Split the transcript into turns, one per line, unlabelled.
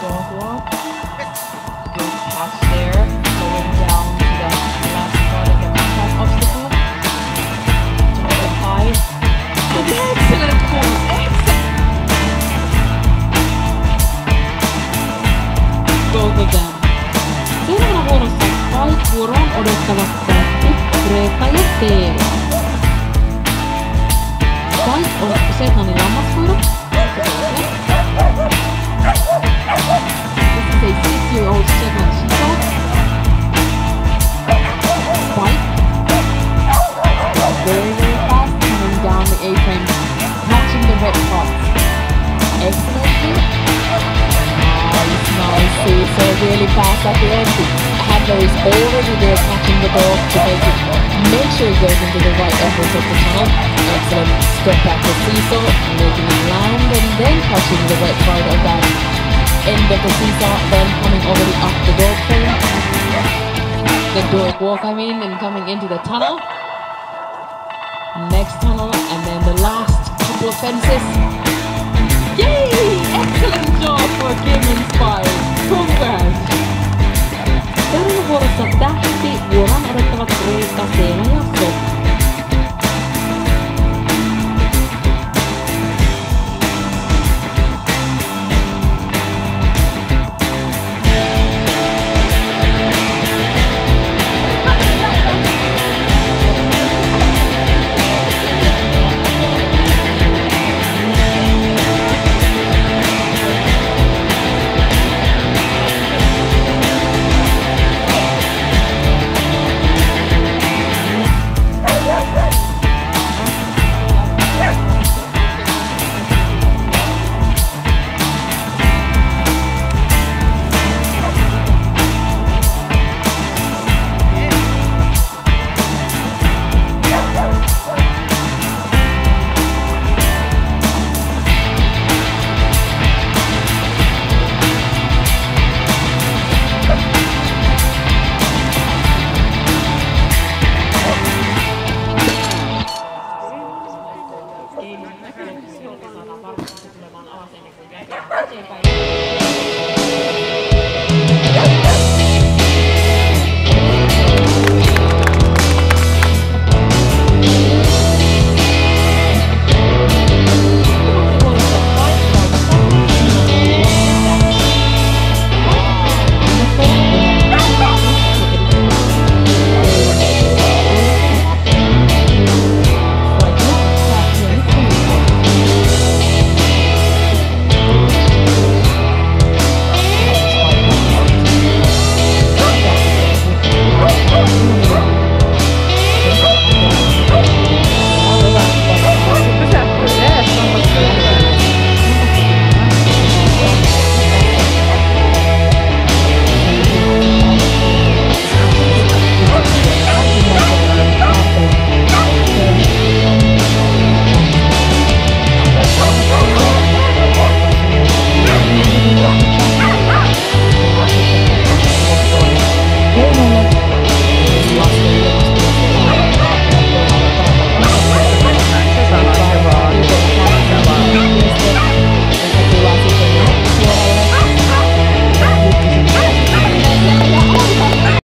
dog walk. Good pass there, going down to the last part of the contact obstacle. Number 5. Excellent course, excellent! Both of them. Seuraavana vuorossa Spike-vuoroon odottavat Greta ja Teela. Spike on Setnanin lammaskoira. This is a 6-year-old Shetland sheepdog. Spike, very fast, coming down the A-frame, catching the red spots. Excellently. Nice, so really fast at the end. The handler is already there catching the dog to make sure it goes into the right entrance of the tunnel. Excellent. Step back the seesaw, making it land and then catching the right part of that end of the seesaw, then coming already up the dog frame. The dog walk, and coming into the tunnel. Next tunnel, and then the last couple of fences. Yay! Excellent job for Kim and Spike. Congrats! Seuraavana vuorossa Tähti, vuoron odottavat Riikka, Teela ja Sofia. Eteenpäin